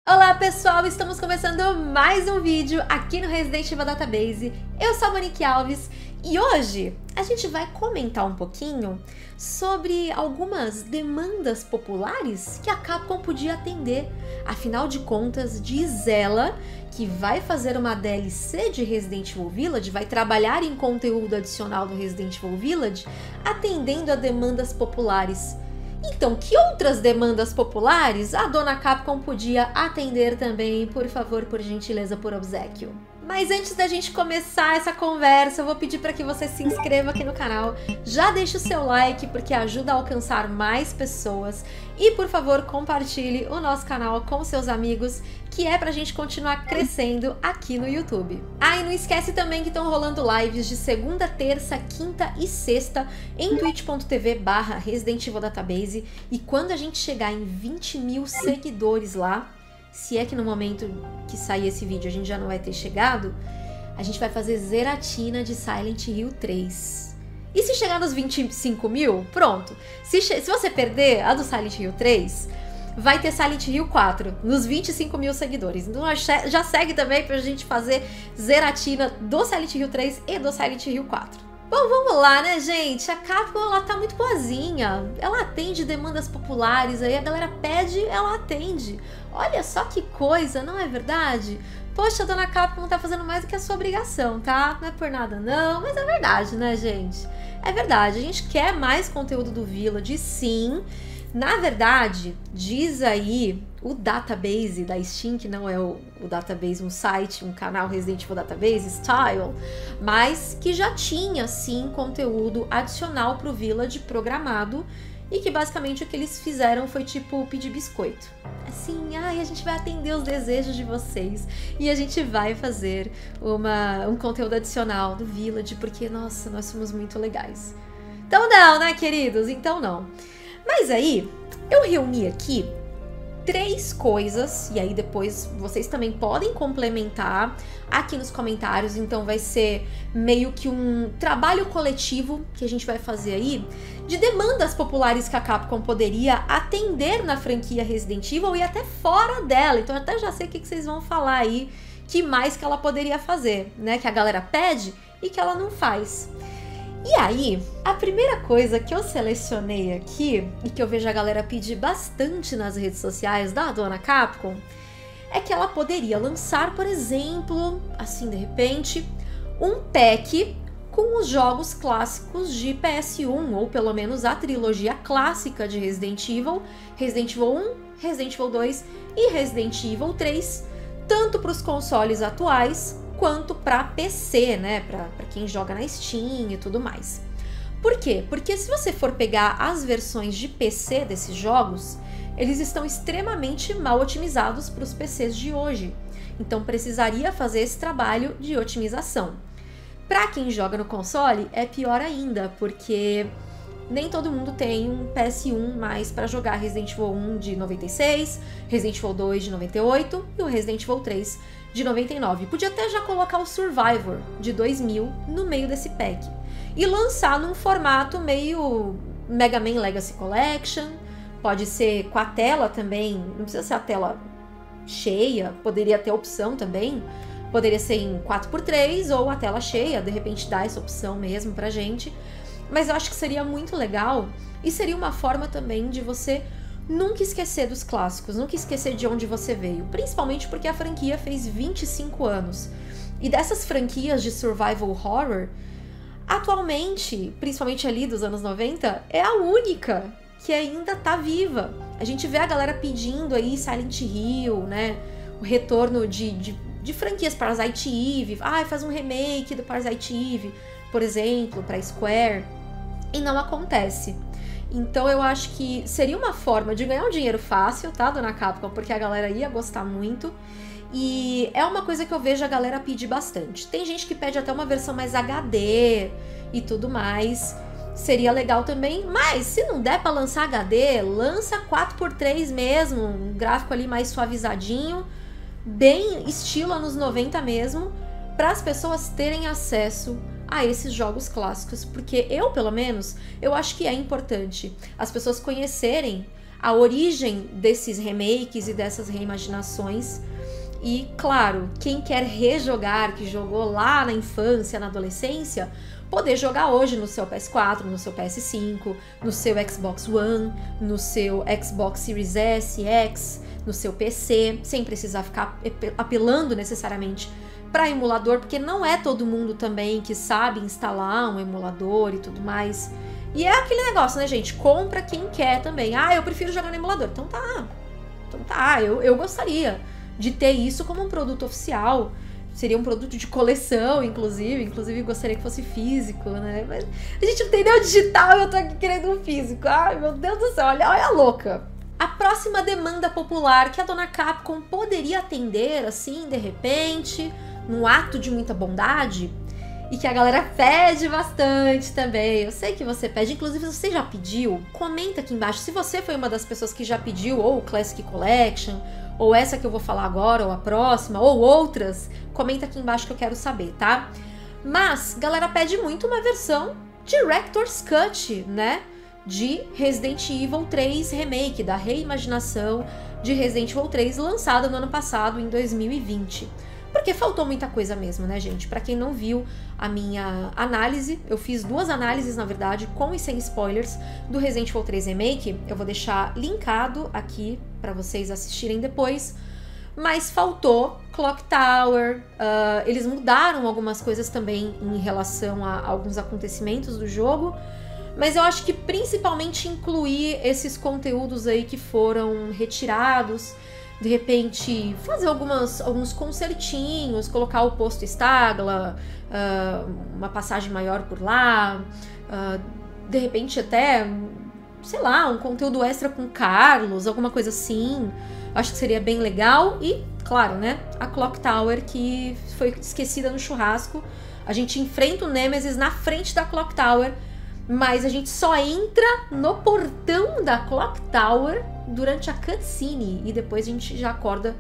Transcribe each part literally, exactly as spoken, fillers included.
Olá pessoal, estamos começando mais um vídeo aqui no Resident Evil Database. Eu sou a Monique Alves e hoje a gente vai comentar um pouquinho sobre algumas demandas populares que a Capcom podia atender. Afinal de contas, diz ela que vai fazer uma D L C de Resident Evil Village, vai trabalhar em conteúdo adicional do Resident Evil Village, atendendo a demandas populares. Então, que outras demandas populares a dona Capcom podia atender também, por favor, por gentileza, por obséquio? Mas antes da gente começar essa conversa, eu vou pedir para que você se inscreva aqui no canal, já deixe o seu like, porque ajuda a alcançar mais pessoas, e por favor, compartilhe o nosso canal com seus amigos, que é pra gente continuar crescendo aqui no YouTube. Ah, e não esquece também que estão rolando lives de segunda, terça, quinta e sexta em twitch ponto tv barra Resident Evil Database, e quando a gente chegar em vinte mil seguidores lá, se é que no momento que sair esse vídeo a gente já não vai ter chegado, a gente vai fazer zeratina de Silent Hill três. E se chegar nos vinte e cinco mil, pronto. Se, se você perder a do Silent Hill três, vai ter Silent Hill quatro, nos vinte e cinco mil seguidores. Então já segue também pra gente fazer zeratina do Silent Hill três e do Silent Hill quatro. Bom, vamos lá, né, gente? A Capcom, ela tá muito boazinha. Ela atende demandas populares, aí a galera pede, ela atende. Olha só que coisa, não é verdade? Poxa, a dona Capcom tá fazendo mais do que a sua obrigação, tá? Não é por nada não, mas é verdade, né, gente? É verdade, a gente quer mais conteúdo do Village, sim. Na verdade, diz aí o database da Steam, que não é o, o database, um site, um canal Resident Evil Database, Style, mas que já tinha, sim, conteúdo adicional pro Village programado, e que basicamente o que eles fizeram foi tipo pedir biscoito. Assim, ai, a gente vai atender os desejos de vocês e a gente vai fazer uma, um conteúdo adicional do Village, porque, nossa, nós somos muito legais. Então não, né, queridos? Então não. Mas aí, eu reuni aqui três coisas, e aí depois vocês também podem complementar aqui nos comentários, então vai ser meio que um trabalho coletivo que a gente vai fazer aí, de demandas populares que a Capcom poderia atender na franquia Resident Evil e até fora dela, então eu até já sei o que vocês vão falar aí, que mais que ela poderia fazer, né, que a galera pede e que ela não faz. E aí, a primeira coisa que eu selecionei aqui, e que eu vejo a galera pedir bastante nas redes sociais da dona Capcom, é que ela poderia lançar, por exemplo, assim de repente, um pack com os jogos clássicos de P S um, ou pelo menos a trilogia clássica de Resident Evil, Resident Evil um, Resident Evil dois e Resident Evil três, tanto para os consoles atuais, quanto para P C, né, para quem joga na Steam e tudo mais. Por quê? Porque se você for pegar as versões de P C desses jogos, eles estão extremamente mal otimizados para os P Cs de hoje. Então precisaria fazer esse trabalho de otimização. Para quem joga no console, é pior ainda, porque nem todo mundo tem um P S um mais para jogar Resident Evil um de noventa e seis, Resident Evil dois de noventa e oito e o Resident Evil três de noventa e nove. Podia até já colocar o Survivor de dois mil no meio desse pack e lançar num formato meio Mega Man Legacy Collection. Pode ser com a tela também, não precisa ser a tela cheia, poderia ter opção também, poderia ser em quatro por três ou a tela cheia, de repente dá essa opção mesmo pra gente. Mas eu acho que seria muito legal e seria uma forma também de você nunca esquecer dos clássicos, nunca esquecer de onde você veio, principalmente porque a franquia fez vinte e cinco anos. E dessas franquias de survival horror, atualmente, principalmente ali dos anos noventa, é a única que ainda tá viva. A gente vê a galera pedindo aí Silent Hill, né, o retorno de, de, de franquias, Parasite Eve, ah, faz um remake do Parasite Eve, por exemplo, pra Square, e não acontece. Então eu acho que seria uma forma de ganhar um dinheiro fácil, tá, dona Capcom? Porque a galera ia gostar muito. E é uma coisa que eu vejo a galera pedir bastante. Tem gente que pede até uma versão mais H D e tudo mais. Seria legal também. Mas se não der pra lançar H D, lança quatro por três mesmo. Um gráfico ali mais suavizadinho. Bem estilo anos noventa mesmo. Para as pessoas terem acesso a esses jogos clássicos, porque eu, pelo menos, eu acho que é importante as pessoas conhecerem a origem desses remakes e dessas reimaginações. E, claro, quem quer rejogar, que jogou lá na infância, na adolescência, poder jogar hoje no seu P S quatro, no seu P S cinco, no seu Xbox One, no seu Xbox Series S, X, no seu P C, sem precisar ficar apelando necessariamente para emulador, porque não é todo mundo também que sabe instalar um emulador e tudo mais. E é aquele negócio, né, gente? Compra quem quer também. Ah, eu prefiro jogar no emulador. Então tá. Então tá, eu, eu gostaria de ter isso como um produto oficial. Seria um produto de coleção, inclusive. Inclusive, gostaria que fosse físico, né? Mas a gente não tem nem o digital e eu tô aqui querendo um físico. Ai, meu Deus do céu, olha, olha a louca. A próxima demanda popular que a dona Capcom poderia atender, assim, de repente, num ato de muita bondade, e que a galera pede bastante também. Eu sei que você pede, inclusive se você já pediu, comenta aqui embaixo. Se você foi uma das pessoas que já pediu, ou o Classic Collection, ou essa que eu vou falar agora, ou a próxima, ou outras, comenta aqui embaixo que eu quero saber, tá? Mas, galera pede muito uma versão Director's Cut, né? De Resident Evil três Remake, da reimaginação de Resident Evil três, lançada no ano passado, em dois mil e vinte. Porque faltou muita coisa mesmo, né, gente? Pra quem não viu a minha análise, eu fiz duas análises, na verdade, com e sem spoilers, do Resident Evil três Remake. Eu vou deixar linkado aqui pra vocês assistirem depois. Mas faltou Clock Tower, uh, eles mudaram algumas coisas também em relação a alguns acontecimentos do jogo, mas eu acho que principalmente incluir esses conteúdos aí que foram retirados, de repente fazer algumas, alguns concertinhos, colocar o posto Stagla, uh, uma passagem maior por lá, uh, de repente até, sei lá, um conteúdo extra com Carlos, alguma coisa assim. Acho que seria bem legal. E, claro, né, a Clock Tower, que foi esquecida no churrasco. A gente enfrenta o Nemesis na frente da Clock Tower, mas a gente só entra no portão da Clock Tower durante a cutscene, e depois a gente já acorda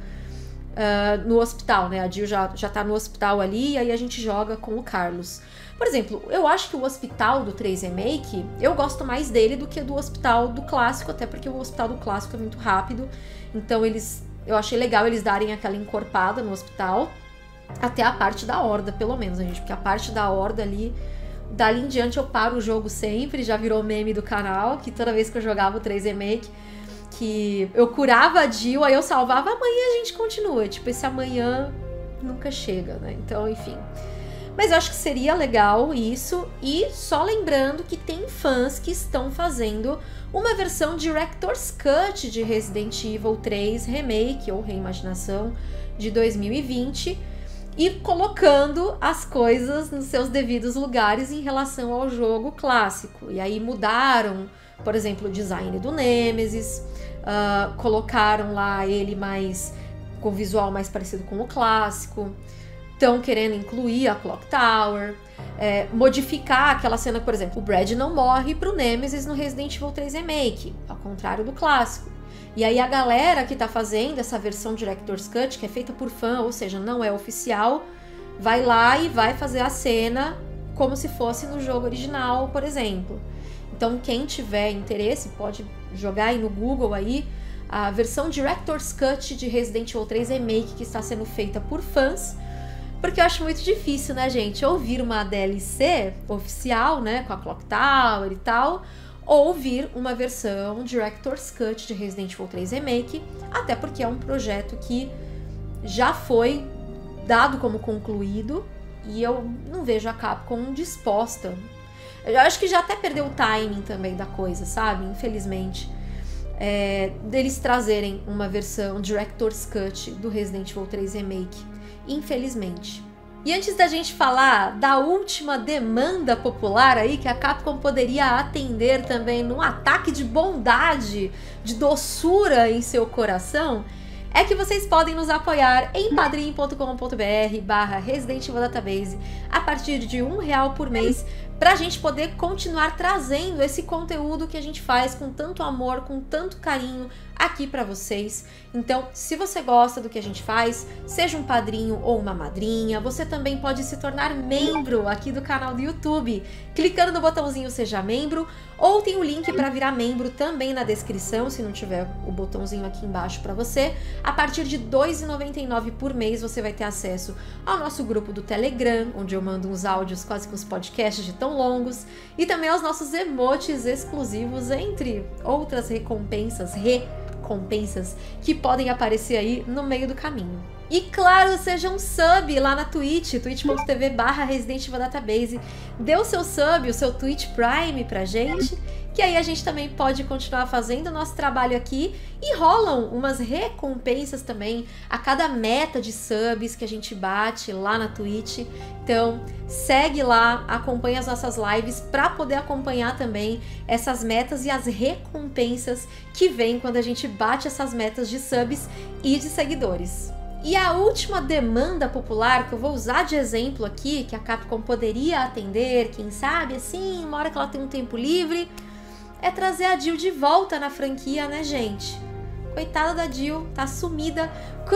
uh, no hospital, né? A Jill já, já tá no hospital ali, e aí a gente joga com o Carlos. Por exemplo, eu acho que o hospital do três Remake, eu gosto mais dele do que do hospital do clássico, até porque o hospital do clássico é muito rápido, então eles, eu achei legal eles darem aquela encorpada no hospital, até a parte da horda, pelo menos, né, gente? Porque a parte da horda ali, dali em diante eu paro o jogo sempre, já virou meme do canal, que toda vez que eu jogava o três Remake, que eu curava a Jill, aí eu salvava, amanhã a gente continua. Tipo, esse amanhã nunca chega, né? Então, enfim. Mas eu acho que seria legal isso. E só lembrando que tem fãs que estão fazendo uma versão Director's Cut de Resident Evil três Remake, ou reimaginação, de dois mil e vinte, e colocando as coisas nos seus devidos lugares em relação ao jogo clássico. E aí mudaram, por exemplo, o design do Nemesis, uh, colocaram lá ele mais com visual mais parecido com o clássico, estão querendo incluir a Clock Tower, é, modificar aquela cena, por exemplo, o Brad não morre pro Nemesis no Resident Evil três Remake, ao contrário do clássico. E aí a galera que tá fazendo essa versão Director's Cut, que é feita por fã, ou seja, não é oficial, vai lá e vai fazer a cena como se fosse no jogo original, por exemplo. Então quem tiver interesse pode jogar aí no Google aí a versão Director's Cut de Resident Evil três Remake, que está sendo feita por fãs, porque eu acho muito difícil, né, gente, ouvir uma D L C oficial, né, com a Clock Tower e tal, ou vir uma versão Director's Cut de Resident Evil três Remake, até porque é um projeto que já foi dado como concluído e eu não vejo a Capcom disposta. Eu acho que já até perdeu o timing também da coisa, sabe? Infelizmente. É, deles trazerem uma versão Director's Cut do Resident Evil três Remake. Infelizmente. E antes da gente falar da última demanda popular aí que a Capcom poderia atender também num ataque de bondade, de doçura em seu coração, é que vocês podem nos apoiar em padrim ponto com ponto br barra Resident Evil Database a partir de um real por mês pra gente poder continuar trazendo esse conteúdo que a gente faz com tanto amor, com tanto carinho aqui pra vocês. Então, se você gosta do que a gente faz, seja um padrinho ou uma madrinha, você também pode se tornar membro aqui do canal do YouTube, clicando no botãozinho Seja Membro, ou tem o link para virar membro também na descrição, se não tiver o botãozinho aqui embaixo para você. A partir de dois reais e noventa e nove centavos por mês você vai ter acesso ao nosso grupo do Telegram, onde eu mando uns áudios quase que uns podcasts de tão longos, e também aos nossos emotes exclusivos, entre outras recompensas, recompensas que podem aparecer aí no meio do caminho. E claro, seja um sub lá na Twitch, twitch ponto tv barra Resident Evil Database. Dê o seu sub, o seu Twitch Prime pra gente, que aí a gente também pode continuar fazendo o nosso trabalho aqui, e rolam umas recompensas também a cada meta de subs que a gente bate lá na Twitch. Então segue lá, acompanha as nossas lives para poder acompanhar também essas metas e as recompensas que vem quando a gente bate essas metas de subs e de seguidores. E a última demanda popular que eu vou usar de exemplo aqui, que a Capcom poderia atender, quem sabe, assim, uma hora que ela tem um tempo livre, é trazer a Jill de volta na franquia, né, gente? Coitada da Jill, tá sumida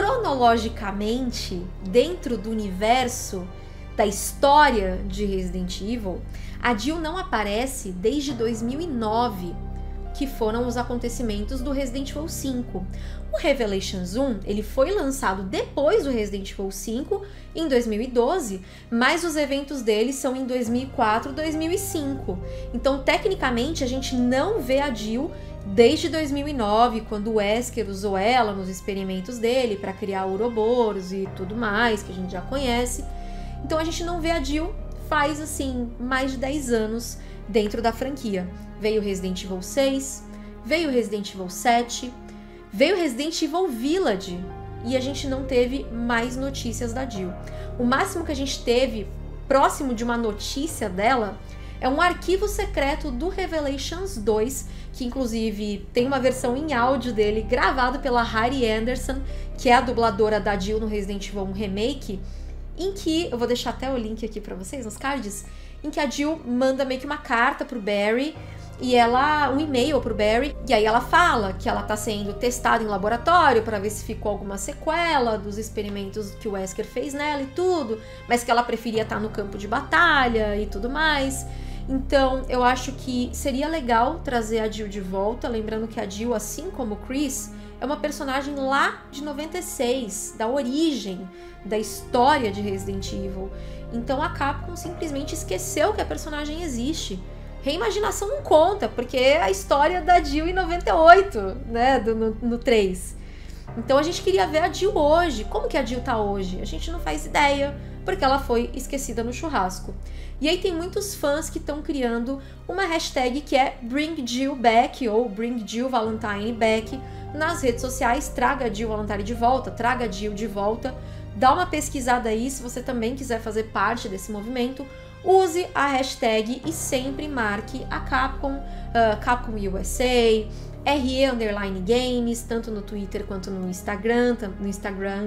cronologicamente dentro do universo da história de Resident Evil. A Jill não aparece desde dois mil e nove, que foram os acontecimentos do Resident Evil cinco. O Revelations um, ele foi lançado depois do Resident Evil cinco, em dois mil e doze, mas os eventos dele são em dois mil e quatro, dois mil e cinco. Então, tecnicamente, a gente não vê a Jill desde dois mil e nove, quando o Wesker usou ela nos experimentos dele para criar Ouroboros e tudo mais, que a gente já conhece. Então, a gente não vê a Jill faz, assim, mais de dez anos dentro da franquia. Veio Resident Evil seis, veio Resident Evil sete, veio Resident Evil Village, e a gente não teve mais notícias da Jill. O máximo que a gente teve próximo de uma notícia dela é um arquivo secreto do Revelations dois, que inclusive tem uma versão em áudio dele gravado pela Harry Anderson, que é a dubladora da Jill no Resident Evil um Remake, em que, eu vou deixar até o link aqui pra vocês nos cards, em que a Jill manda meio que uma carta pro Barry, e ela, um e-mail pro Barry, e aí ela fala que ela tá sendo testada em laboratório para ver se ficou alguma sequela dos experimentos que o Wesker fez nela e tudo, mas que ela preferia estar no campo de batalha e tudo mais. Então, eu acho que seria legal trazer a Jill de volta, lembrando que a Jill, assim como o Chris, é uma personagem lá de noventa e seis, da origem da história de Resident Evil. Então a Capcom simplesmente esqueceu que a personagem existe. Reimaginação não conta, porque é a história da Jill em noventa e oito, né, do, no, no três. Então a gente queria ver a Jill hoje. Como que a Jill tá hoje? A gente não faz ideia, porque ela foi esquecida no churrasco. E aí tem muitos fãs que estão criando uma hashtag que é Bring Jill Back, ou Bring Jill Valentine Back, nas redes sociais. Traga a Jill Valentine de volta, traga a Jill de volta. Dá uma pesquisada aí, se você também quiser fazer parte desse movimento. Use a hashtag e sempre marque a Capcom, uh, Capcom U S A, R E Underline Games, tanto no Twitter quanto no Instagram, no Instagram,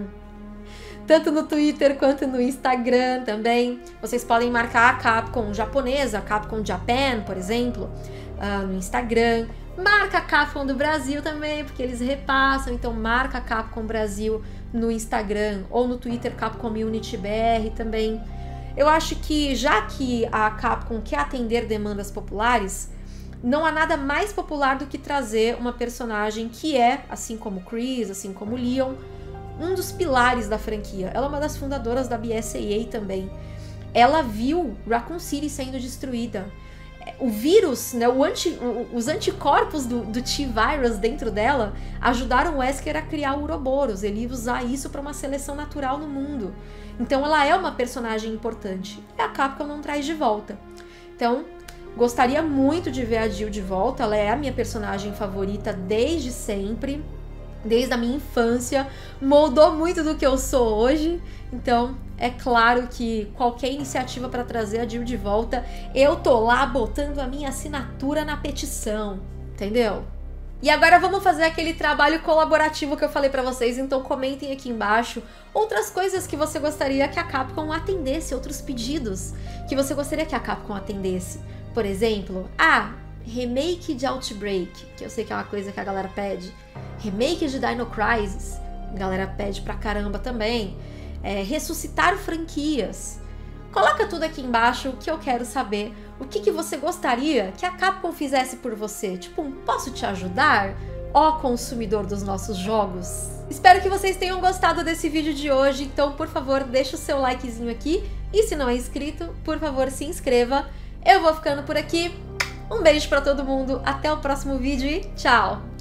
tanto no Twitter quanto no Instagram também. Vocês podem marcar a Capcom japonesa, a Capcom Japan, por exemplo, uh, no Instagram. Marca a Capcom do Brasil também, porque eles repassam, então marca a Capcom Brasil no Instagram ou no Twitter Capcom Unity B R também. Eu acho que, já que a Capcom quer atender demandas populares, não há nada mais popular do que trazer uma personagem que é, assim como Chris, assim como Leon, um dos pilares da franquia. Ela é uma das fundadoras da B S A A também. Ela viu Raccoon City sendo destruída. O vírus, né, o anti, os anticorpos do, do T-Virus dentro dela ajudaram o Wesker a criar o Ouroboros. Ele ia usar isso para uma seleção natural no mundo. Então ela é uma personagem importante. E a Capcom não traz de volta. Então, gostaria muito de ver a Jill de volta. Ela é a minha personagem favorita desde sempre. Desde a minha infância. Moldou muito do que eu sou hoje. Então, é claro que qualquer iniciativa para trazer a Jill de volta, eu tô lá botando a minha assinatura na petição. Entendeu? E agora vamos fazer aquele trabalho colaborativo que eu falei pra vocês, então comentem aqui embaixo outras coisas que você gostaria que a Capcom atendesse, outros pedidos que você gostaria que a Capcom atendesse. Por exemplo, ah, remake de Outbreak, que eu sei que é uma coisa que a galera pede. Remake de Dino Crisis, a galera pede pra caramba também. É, ressuscitar franquias. Coloca tudo aqui embaixo que eu quero saber o que, que você gostaria que a Capcom fizesse por você. Tipo, um posso te ajudar? Ó consumidor dos nossos jogos. Espero que vocês tenham gostado desse vídeo de hoje, então por favor deixa o seu likezinho aqui. E se não é inscrito, por favor se inscreva. Eu vou ficando por aqui. Um beijo pra todo mundo, até o próximo vídeo e tchau!